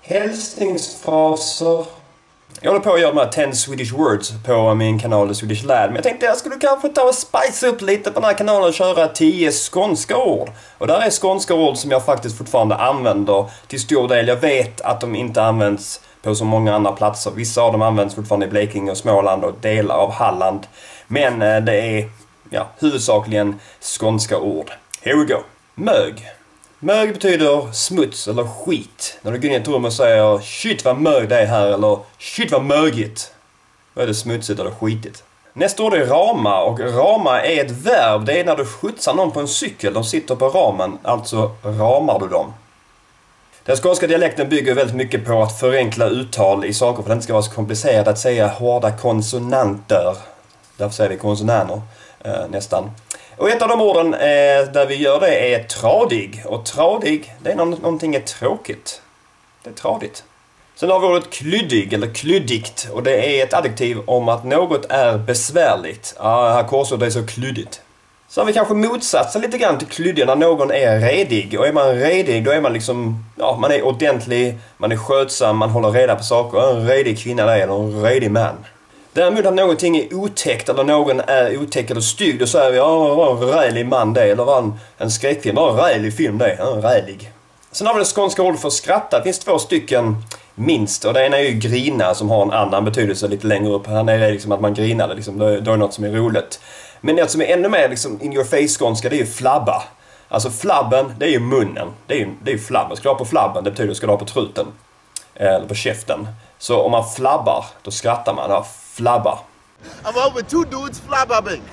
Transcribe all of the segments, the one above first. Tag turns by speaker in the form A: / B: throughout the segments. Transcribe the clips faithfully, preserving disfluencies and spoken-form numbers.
A: Hälsningsfraser. Jag håller på att göra de här ten Swedish words på min kanal Swedish Lad. Men jag tänkte jag skulle kanske ta och spice upp lite på den här kanalen och köra tio skånska ord. Och där är skånska ord som jag faktiskt fortfarande använder till stor del. Jag vet att de inte används på så många andra platser. Vissa av dem används fortfarande i Blekinge och Småland och delar av Halland. Men det är ja, huvudsakligen skånska ord. Here we go. Mög. Mög betyder smuts eller skit. När du går in i ett rum och säger shit vad mög det är här eller shit vad mögigt. Då är det smutsigt eller skitigt. Nästa ord är rama, och rama är ett verb. Det är när du skjutsar någon på en cykel. De sitter på ramen, alltså ramar du dem. Den skånska dialekten bygger väldigt mycket på att förenkla uttal i saker för att det inte ska vara så komplicerat att säga hårda konsonanter. Därför säger vi konsonanter eh, nästan. Och ett av de orden eh, där vi gör det är tradig. Och tradig, det är nå någonting är tråkigt. Det är tradigt. Sen har vi ordet klyddig eller klyddigt. Och det är ett adjektiv om att något är besvärligt. Ja, ah, här korsordet är så klyddigt. Så har vi kanske motsatsen lite grann till klyddig när någon är redig. Och är man redig, då är man liksom, ja, man är ordentlig, man är skötsam, man håller reda på saker. En redig kvinna där, eller en redig man. Däremot att någonting är otäckt eller någon är otäck eller stygg, då säger vi ja, var en rälig man det, eller var en, en skräckfilm, var en rälig film det, ja, en rälig. Sen har vi det skånska ordet för skratta. Det finns två stycken minst, och det ena är ju grina som har en annan betydelse lite längre upp. Här nere är liksom att man grinar, liksom, då är det något som är roligt. Men det som är ännu mer liksom in your face skånska, det är ju flabba. Alltså flabben, det är ju munnen. Det är ju, det är ju flabben. Ska du ha på flabben, det betyder att du ska ha på truten. Eller på käften. Så om man flabbar, då skrattar man. Ja, flabba.
B: I'm out with two dudes flabbing.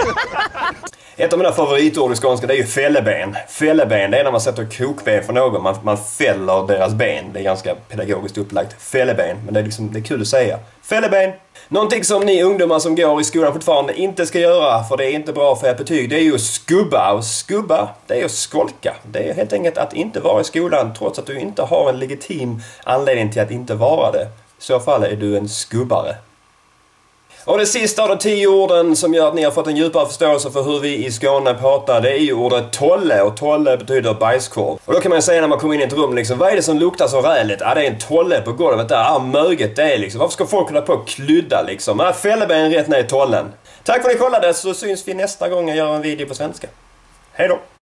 A: Ett av mina favoritord i skånska, det är ju fälleben. Fälleben, det är när man sätter krokben för någon. Man, man fäller deras ben. Det är ganska pedagogiskt upplagt. Fälleben, men det är, liksom, det är kul att säga. Fälleben. Någonting som ni ungdomar som går i skolan fortfarande inte ska göra, för det är inte bra för ert betyg, det är ju skubba. Och skubba, det är ju skolka. Det är helt enkelt att inte vara i skolan trots att du inte har en legitim anledning till att inte vara det. I så fall är du en skubbare. Och det sista av de tio orden som gör att ni har fått en djupare förståelse för hur vi i Skåne pratar, det är ju ordet tolle, och tolle betyder bajskorv. Och då kan man säga när man kommer in i ett rum liksom, vad är det som luktar så räligt? Ja, det är en tolle på golvet där, ja, möget det är liksom. Varför ska folk kunna på att klydda liksom? Ja, fälleben rätt ner i tollen. Tack för att ni kollade, så syns vi nästa gång jag gör en video på svenska. Hej då!